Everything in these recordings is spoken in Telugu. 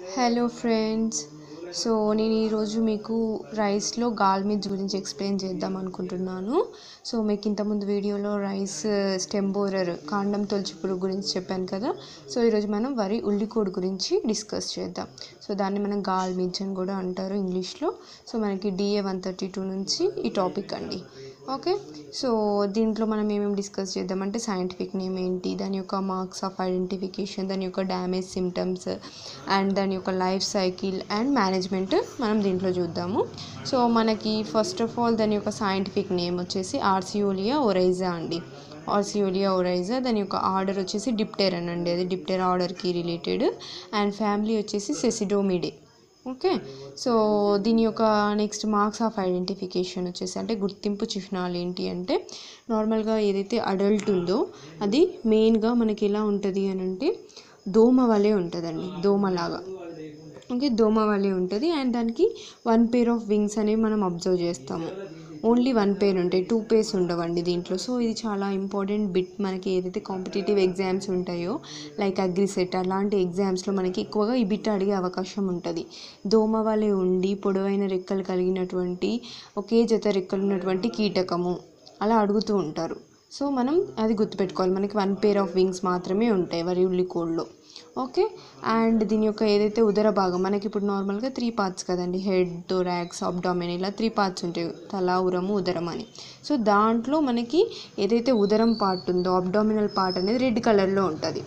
Hello friends. సో నేను ఈరోజు మీకు రైస్లో గాల్ మిర్చ్ గురించి ఎక్స్ప్లెయిన్ చేద్దాం అనుకుంటున్నాను. సో మీకు ఇంతకుముందు వీడియోలో రైస్ స్టెమ్ బోరర్ కాండం తొలచు పురుగు గురించి చెప్పాను కదా. సో ఈరోజు మనం వరి ఉల్లికోడు గురించి డిస్కస్ చేద్దాం. సో దాన్ని మనం గాల్ మిర్చ్ అని కూడా అంటారు ఇంగ్లీష్లో. సో మనకి DA 132 నుంచి ఈ టాపిక్ అండి. ఓకే, సో దీంట్లో మనం ఏమేమి డిస్కస్ చేద్దామంటే సైంటిఫిక్ నేమ్ ఏంటి, దాని యొక్క మార్క్స్ ఆఫ్ ఐడెంటిఫికేషన్, దాని యొక్క డ్యామేజ్ సిమ్టమ్స్ అండ్ దాని యొక్క లైఫ్ సైకిల్ అండ్ మేనేజ్మెంట్ మనం దీంట్లో చూద్దాము. సో మనకి ఫస్ట్ ఆఫ్ ఆల్ దాని యొక్క సైంటిఫిక్ నేమ్ వచ్చేసి ఆర్సియోలియా ఒరైజా అండి. ఆర్సియోలియా ఒరైజా, దాని యొక్క ఆర్డర్ వచ్చేసి డిప్టెరన్ అండి, అది డిప్టెరా ఆర్డర్కి రిలేటెడ్. అండ్ ఫ్యామిలీ వచ్చేసి సెసిడోమిడే. ఓకే, సో దీని యొక్క నెక్స్ట్ మార్క్స్ ఆఫ్ ఐడెంటిఫికేషన్ వచ్చేసి అంటే గుర్తింపు చిహ్నాలు ఏంటి అంటే, నార్మల్గా ఏదైతే అడల్ట్ ఉందో అది మెయిన్గా మనకి ఎలా ఉంటుంది అని అంటే దోమ వలె ఉంటుందండి, దోమలాగా. ఓకే, దోమ వలె ఉంటుంది. అండ్ దానికి 1 pair ఆఫ్ వింగ్స్ అనేవి మనం అబ్జర్వ్ చేస్తాము. ఓన్లీ 1 pair ఉంటాయి, 2 pairs ఉండవండి దీంట్లో. సో ఇది చాలా ఇంపార్టెంట్ బిట్. మనకి ఏదైతే కాంపిటేటివ్ ఎగ్జామ్స్ ఉంటాయో లైక్ అగ్రిసెట్ అలాంటి ఎగ్జామ్స్లో మనకి ఎక్కువగా ఈ బిట్ అడిగే అవకాశం ఉంటుంది. దోమ వలె ఉండి పొడవైన రెక్కలు కలిగినటువంటి, ఒకే జత రెక్కలు ఉన్నటువంటి కీటకము అలా అడుగుతూ ఉంటారు. సో మనం అది గుర్తుపెట్టుకోవాలి. మనకి 1 pair ఆఫ్ వింగ్స్ మాత్రమే ఉంటాయి వరి ఉల్లికోడ్లో. ఓకే, అండ్ దీని యొక్క ఏదైతే ఉదర భాగం, మనకి ఇప్పుడు నార్మల్గా 3 parts కదండి, హెడ్, థొరాక్స్, అబ్డామిన్, ఇలా 3 parts ఉంటాయి, తల, ఉరము, ఉదరం అని. సో దాంట్లో మనకి ఏదైతే ఉదరం పార్ట్ ఉందో, అబ్డామినల్ పార్ట్ అనేది రెడ్ కలర్లో ఉంటుంది.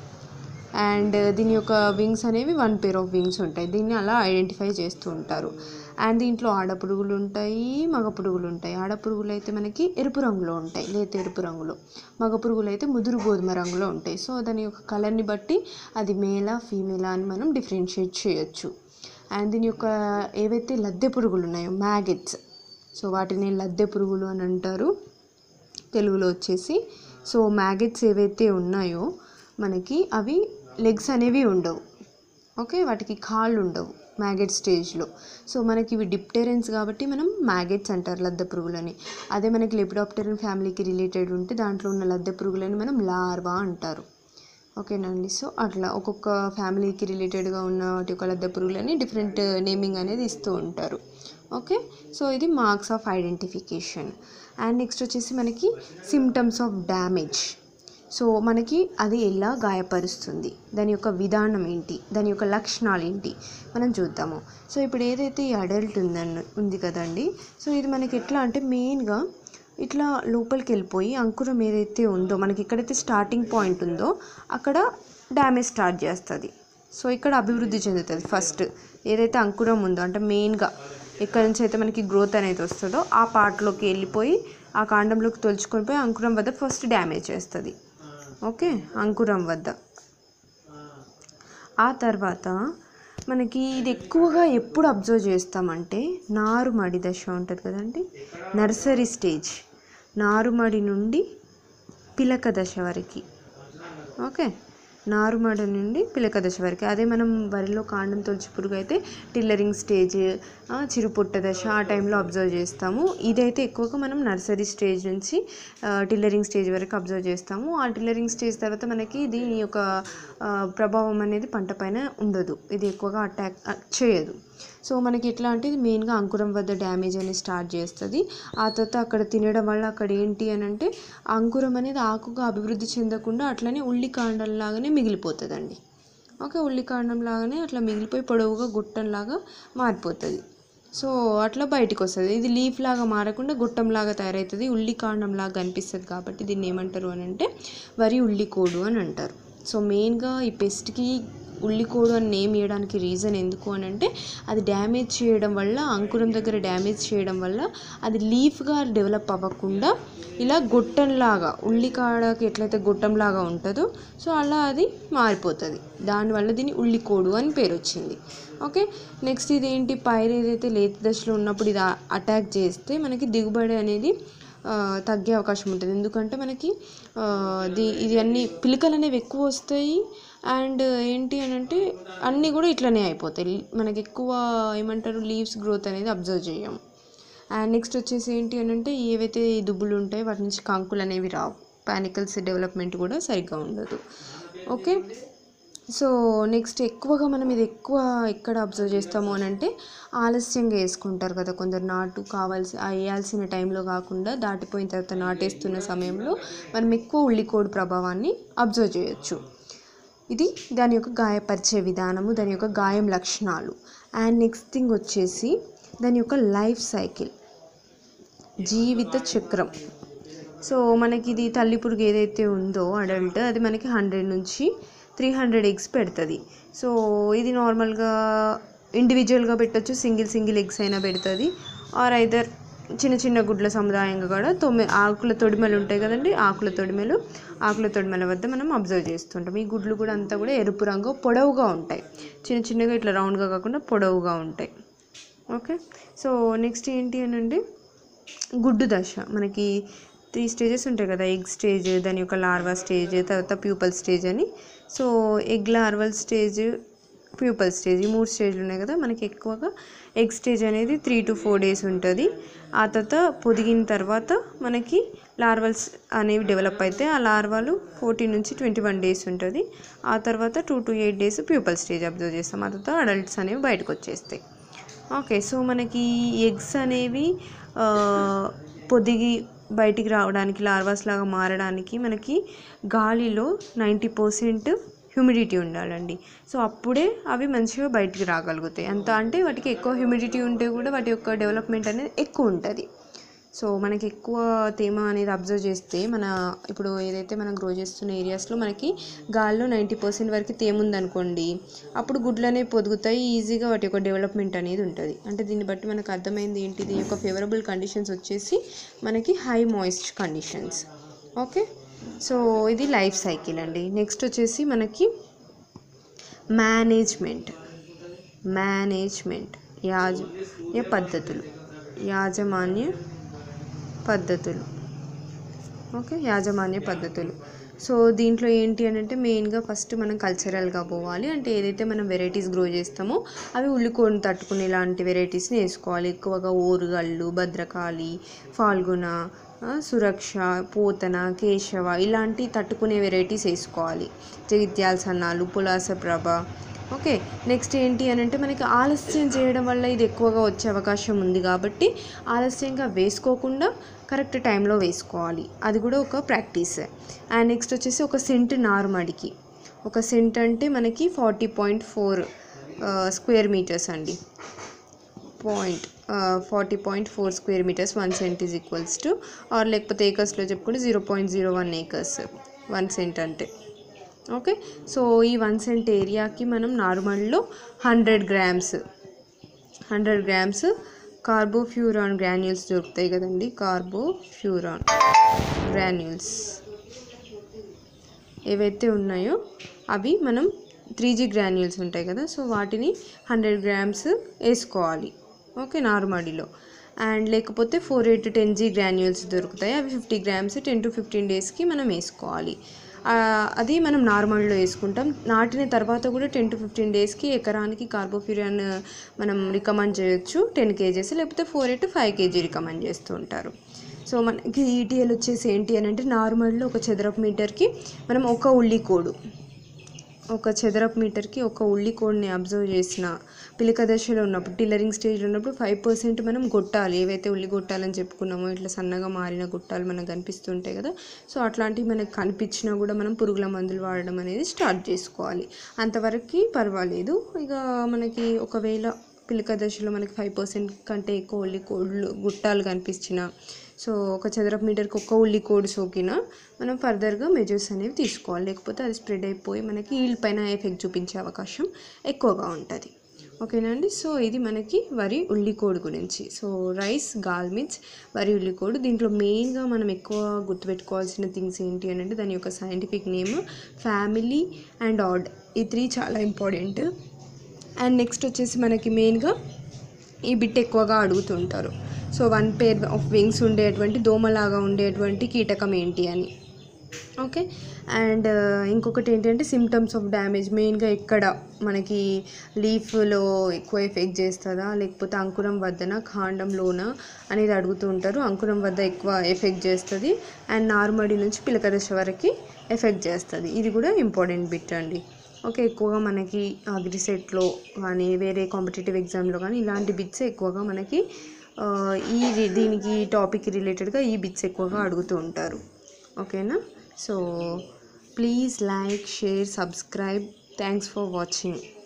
అండ్ దీని యొక్క వింగ్స్ అనేవి 1 pair ఆఫ్ వింగ్స్ ఉంటాయి. దీన్ని అలా ఐడెంటిఫై చేస్తూ ఉంటారు. అండ్ దీంట్లో ఆడపురుగులు ఉంటాయి, మగ పురుగులు ఉంటాయి. ఆడపురుగులు అయితే మనకి ఎరుపు రంగులో ఉంటాయి, లేత ఎరుపు రంగులో. మగ పురుగులు అయితే ముదురు గోధుమ రంగులో ఉంటాయి. సో దాని యొక్క కలర్ని బట్టి అది మేలా ఫీమేలా అని మనం డిఫరెన్షియేట్ చేయొచ్చు. అండ్ దీని యొక్క ఏవైతే లద్దె పురుగులు ఉన్నాయో, మ్యాగెట్స్, సో వాటిని లద్దె పురుగులు అని అంటారు తెలుగులో వచ్చేసి. సో మ్యాగెట్స్ ఏవైతే ఉన్నాయో మనకి అవి లెగ్స్ అనేవి ఉండవు. ఓకే, వాటికి కాళ్ళు ఉండవు మ్యాగెట్ స్టేజ్లో. సో మనకి ఇవి డిప్టెరెన్స్ కాబట్టి మనం మ్యాగెట్స్ అంటారు లద్దె పురుగులని. అదే మనకి లెపిడాప్టెరన్ ఫ్యామిలీకి రిలేటెడ్ ఉంటే దాంట్లో ఉన్న లద్దె పురుగులని మనం లార్వా అంటారు. ఓకేనండి, సో అట్లా ఒక్కొక్క ఫ్యామిలీకి రిలేటెడ్గా ఉన్న వాటి యొక్క లద్దె పురుగులని డిఫరెంట్ నేమింగ్ అనేది ఇస్తూ ఉంటారు. ఓకే, సో ఇది marks of identification. And next వచ్చేసి మనకి సిమ్టమ్స్ ఆఫ్ డ్యామేజ్. సో మనకి అది ఎలా గాయపరుస్తుంది, దాని యొక్క విధానం ఏంటి, దాని యొక్క లక్షణాలు ఏంటి మనం చూద్దాము. సో ఇప్పుడు ఏదైతే ఈ అడల్ట్ ఉంది కదండి, సో ఇది మనకి ఎట్లా అంటే మెయిన్గా ఇట్లా లోపలికి వెళ్ళిపోయి అంకురం ఏదైతే ఉందో, మనకి ఎక్కడైతే స్టార్టింగ్ పాయింట్ ఉందో అక్కడ డ్యామేజ్ స్టార్ట్ చేస్తుంది. సో ఇక్కడ అభివృద్ధి చెందుతుంది. ఫస్ట్ ఏదైతే అంకురం ఉందో అంటే మెయిన్గా ఎక్కడి నుంచి అయితే మనకి గ్రోత్ అనేది వస్తుందో ఆ పార్ట్లోకి వెళ్ళిపోయి ఆ కాండంలోకి తొలుచుకొని పోయి అంకురం వద్ద ఫస్ట్ డ్యామేజ్ చేస్తుంది. ఓకే, అంకురం వద్ద. ఆ తర్వాత మనకి ఇది ఎక్కువగా ఎప్పుడు అబ్జర్వ్ చేస్తామంటే నారుమడి దశ ఉంటుంది కదండి, నర్సరీ స్టేజ్, నారుమడి నుండి పిలక దశ వరకు. ఓకే, నారుమడి నుండి పిలక దశ వరకు. అదే మనం వరిలో కాండం తొలచు పురుగు అయితే టిల్లరింగ్ స్టేజ్, చిరుపుట్ట దశ ఆ టైంలో అబ్జర్వ్ చేస్తాము. ఇదైతే ఎక్కువగా మనం నర్సరీ స్టేజ్ నుంచి టిల్లరింగ్ స్టేజ్ వరకు అబ్జర్వ్ చేస్తాము. ఆ టిల్లరింగ్ స్టేజ్ తర్వాత మనకి దీని యొక్క ప్రభావం అనేది పంట పైన ఉండదు, ఇది ఎక్కువగా అటాక్ చేయదు. సో మనకి ఎట్లా అంటే ఇది మెయిన్గా అంకురం వద్ద డ్యామేజ్ అనేది స్టార్ట్ చేస్తుంది. ఆ తర్వాత అక్కడ తినడం వల్ల అక్కడ ఏంటి అని అంటే అంకురం అనేది ఆకుగా అభివృద్ధి చెందకుండా అట్లనే ఉల్లికాండంలాగానే మిగిలిపోతుందండి. ఓకే, ఉల్లికాండం లాగానే అట్లా మిగిలిపోయి పొడవుగా గుట్టంలాగా మారిపోతుంది. సో అట్లా బయటకు వస్తుంది. ఇది లీఫ్ లాగా మారకుండా గుట్టంలాగా తయారవుతుంది, ఉల్లికాండంలాగా కనిపిస్తుంది. కాబట్టి దీన్ని ఏమంటారు అని అంటే వరి ఉల్లికోడు అని అంటారు. సో మెయిన్గా ఈ పెస్ట్కి ఉల్లికోడు అని నేమ్ ఇవ్వడానికి రీజన్ ఎందుకు అని అంటే అది డ్యామేజ్ చేయడం వల్ల, అంకురం దగ్గర డ్యామేజ్ చేయడం వల్ల అది లీఫ్గా డెవలప్ అవ్వకుండా ఇలా గొట్టంలాగా, ఉల్లికాడకి ఎట్లయితే గొట్టంలాగా ఉంటుందో సో అలా అది మారిపోతుంది. దానివల్ల దీన్ని ఉల్లికోడు అని పేరు వచ్చింది. ఓకే, నెక్స్ట్ ఇదేంటి, పైరు ఏదైతే లేత దశలో ఉన్నప్పుడు ఇది అటాక్ చేస్తే మనకి దిగుబడి అనేది తగ్గే అవకాశం ఉంటుంది. ఎందుకంటే మనకి ఇది అన్ని పిలకలు అనేవి ఎక్కువ వస్తాయి. అండ్ ఏంటి అని అంటే అన్నీ కూడా ఇట్లనే అయిపోతాయి, మనకి ఎక్కువ ఏమంటారు లీవ్స్ గ్రోత్ అనేది అబ్జర్వ్ చేయము. అండ్ నెక్స్ట్ వచ్చేసి ఏంటి అని అంటే ఏవైతే దుబ్బులు ఉంటాయో వాటి నుంచి కాంకులు అనేవి రావు, పానికల్స్ డెవలప్మెంట్ కూడా సరిగ్గా ఉండదు. ఓకే, సో నెక్స్ట్ ఎక్కువగా మనం ఇది ఎక్కడ అబ్జర్వ్ చేస్తాము అని అంటే ఆలస్యంగా వేసుకుంటారు కదా కొందరు, నాటు వేయాల్సిన టైంలో కాకుండా దాటిపోయిన తర్వాత నాటేస్తున్న సమయంలో మనం ఎక్కువ ఉల్లికోడు ప్రభావాన్ని అబ్జర్వ్ చేయొచ్చు. ఇది దాని యొక్క గాయపరిచే విధానము, దాని యొక్క గాయం లక్షణాలు. అండ్ నెక్స్ట్ థింగ్ వచ్చేసి దాని యొక్క లైఫ్ సైకిల్, జీవిత చక్రం. సో మనకి ఇది తల్లి పురుగు ఏదైతే ఉందో అడల్ట్, అది మనకి 100 నుంచి 300 ఎగ్స్ పెడుతుంది. సో ఇది నార్మల్గా ఇండివిజువల్గా పెట్టచ్చు, సింగిల్ ఎగ్స్ అయినా పెడుతుంది. ఆర్ ఐదర్ చిన్న చిన్న గుడ్ల సముదాయంగా కూడా ఆకుల తొడిమలు ఉంటాయి కదండి, ఆకుల తొడిమల వద్ద మనం అబ్జర్వ్ చేస్తుంటాం. ఈ గుడ్లు కూడా అంతా కూడా ఎరుపు రంగు పొడవుగా ఉంటాయి, చిన్నగా ఇట్లా రౌండ్గా కాకుండా పొడవుగా ఉంటాయి. ఓకే, సో నెక్స్ట్ ఏంటి అని అంటే గుడ్డు దశ. మనకి 3 స్టేజెస్ ఉంటాయి కదా, ఎగ్ స్టేజ్, దాని యొక్క లార్వా స్టేజ్, తర్వాత ప్యూపల్ స్టేజ్ అని. So egg larval stage, pupal stage, ఈ 3 స్టేజ్లు ఉన్నాయి కదా. మనకి ఎక్కువగా ఎగ్ స్టేజ్ అనేది 3 to 4 days ఉంటుంది. ఆ తర్వాత పొదిగిన తర్వాత మనకి లార్వల్స్ అనేవి డెవలప్ అయితే ఆ లార్వాలు 14 నుంచి 21 days ఉంటుంది. ఆ తర్వాత 2 to 8 days pupal stage observe చేస్తాం. ఆ తర్వాత అడల్ట్స్ అనేవి బయటకు వచ్చేస్తాయి. ఓకే, సో మనకి ఎగ్స్ అనేవి పొదిగి బయటికి రావడానికి, లార్వాస్ లాగా మారడానికి మనకి గాలిలో 90% హ్యూమిడిటీ ఉండాలండి. సో అప్పుడే అవి మంచిగా బయటికి రాగలుగుతాయి. అంత అంటే వాటికి ఎక్కువ హ్యూమిడిటీ ఉంటే కూడా వాటి యొక్క డెవలప్మెంట్ అనేది ఎక్కువ ఉంటుంది. సో మనకి ఎక్కువ తేమ అనేది అబ్జర్వ్ చేస్తే ఇప్పుడు ఏదైతే మనం గ్రో చేస్తున్న ఏరియాస్లో మనకి గాల్లో 90% వరకు తేమ ఉందనుకోండి, అప్పుడు గుడ్లు అనేవి పొదుగుతాయి, ఈజీగా వాటి యొక్క డెవలప్మెంట్ అనేది ఉంటుంది. అంటే దీన్ని బట్టి మనకు అర్థమైంది ఏంటి, దీని యొక్క ఫేవరబుల్ కండిషన్స్ వచ్చేసి మనకి high moist conditions. Okay, so ఇది లైఫ్ సైకిల్ అండి. నెక్స్ట్ వచ్చేసి మనకి మేనేజ్మెంట్, యాజమాన్య పద్ధతులు. సో దీంట్లో ఏంటి అని అంటే మెయిన్గా ఫస్ట్ మనం కల్చరల్గా పోవాలి. అంటే ఏదైతే మనం వెరైటీస్ గ్రో చేస్తామో అవి ఉల్లికోడిని తట్టుకునే ఇలాంటి వెరైటీస్ని వేసుకోవాలి. ఎక్కువగా ఓరుగల్లు, భద్రకాళి, ఫాల్గుణ, సురక్ష, పోతన, కేశవ ఇలాంటి తట్టుకునే వెరైటీస్ వేసుకోవాలి. జగిత్యాల సన్నాలు, పులాస ప్రభ. ఓకే, నెక్స్ట్ ఏంటి అని అంటే మనకి ఆలస్యం చేయడం వల్ల ఇది ఎక్కువగా వచ్చే అవకాశం ఉంది కాబట్టి ఆలస్యంగా వేసుకోకుండా కరెక్ట్ టైంలో వేసుకోవాలి, అది కూడా ఒక ప్రాక్టీస్. అండ్ నెక్స్ట్ వచ్చేసి ఒక సెంట్ నారుమడికి, ఒక సెంట్ అంటే మనకి 40.4 square meters అండి. 40.4 square meters 1 cent is equals to, or లేకపోతే ఏకర్స్లో చెప్పుకుంటే 0.01 acres 1 cent అంటే. ఓకే, సో ఈ 1 cent ఏరియాకి మనం నార్మల్లో 100 grams కార్బోఫ్యూరాన్ గ్రాన్యూల్స్ దొరుకుతాయి కదండి, కార్బోఫ్యూరాన్ గ్రాన్యూల్స్ ఏవైతే ఉన్నాయో అవి మనం 3G గ్రాన్యూల్స్ ఉంటాయి కదా, సో వాటిని 100 grams వేసుకోవాలి. ఓకే, నారుమడిలో. అండ్ లేకపోతే 4 to 10G గ్రాన్యూల్స్ దొరుకుతాయి, అవి 50 grams 10 to 15 daysకి మనం వేసుకోవాలి. అది మనం నార్మల్లో వేసుకుంటాం. నాటిన తర్వాత కూడా 10 to 15 daysకి ఎకరానికి కార్బోఫ్యూరాన్ మనం రికమెండ్ చేయొచ్చు 10 kgs, లేకపోతే 4 to 5 kg రికమెండ్ చేస్తూ ఉంటారు. సో మనకి ఈటీఎల్ వచ్చేసి ఏంటి అని అంటే నార్మల్లో ఒక చదరపు మీటర్కి మనం ఒక చదరపు మీటర్కి ఒక ఉల్లికోడిని అబ్జర్వ్ చేసిన పిలక దశలో ఉన్నప్పుడు, టిల్లరింగ్ స్టేజ్లో ఉన్నప్పుడు 5% మనం గొట్టాలి. ఏవైతే ఉల్లి గొట్టాలని చెప్పుకున్నామో ఇట్లా సన్నగా మారిన గొట్టాలు మనకు కనిపిస్తుంటాయి కదా, సో అట్లాంటివి మనకు కనిపించినా కూడా మనం పురుగుల మందులు వాడడం అనేది స్టార్ట్ చేసుకోవాలి. అంతవరకు పర్వాలేదు. ఇక మనకి ఒకవేళ పిలక దశలో మనకి 5% కంటే ఎక్కువ గుట్టాలు కనిపించిన, సో ఒక చదరపు మీటర్కి ఒక్క ఉల్లికోడు సోకినా మనం ఫర్దర్గా మెజర్స్ అనేవి తీసుకోవాలి, లేకపోతే అది స్ప్రెడ్ అయిపోయి మనకి ఈల్డ్ పైన ఎఫెక్ట్ చూపించే అవకాశం ఎక్కువగా ఉంటుంది. ఓకేనా అండి, సో ఇది మనకి వరి ఉల్లికోడు గురించి. సో రైస్, గాల్ మిర్చ్, వరి ఉల్లికోడు. దీంట్లో మెయిన్గా మనం ఎక్కువ గుర్తుపెట్టుకోవాల్సిన థింగ్స్ ఏంటి అని అంటే దాని యొక్క scientific name, family and order, ఈ 3 చాలా ఇంపార్టెంట్. అండ్ నెక్స్ట్ వచ్చేసి మనకి మెయిన్గా ఈ బిట్ ఎక్కువగా అడుగుతుంటారు. సో 1 pair of wings ఉండేటువంటి దోమలాగా ఉండేటువంటి కీటకం ఏంటి అని. ఓకే, అండ్ ఇంకొకటి ఏంటంటే సిమ్టమ్స్ ఆఫ్ డ్యామేజ్, మెయిన్గా ఎక్కడ మనకి లీఫ్లో ఎక్కువ ఎఫెక్ట్ చేస్తుందా, లేకపోతే అంకురం వద్దన, కాండంలోన అనేది అడుగుతూ ఉంటారు. అంకురం వద్ద ఎక్కువ ఎఫెక్ట్ చేస్తుంది, అండ్ నార్మడి నుంచి పిలక దశ వరకు ఎఫెక్ట్ చేస్తుంది. ఇది కూడా ఇంపార్టెంట్ బిట్ అండి. ఓకే, ఎక్కువగా మనకి అగ్రిసెట్లో కానీ వేరే కాంపిటేటివ్ ఎగ్జామ్లో కానీ ఇలాంటి బిట్స్ ఎక్కువగా మనకి దీనికి టాపిక్ రిలేటెడ్గా ఈ బిట్స్ ఎక్కువగా అడుగుతూ ఉంటారు. ఓకేనా? So please like, share, subscribe. Thanks for watching.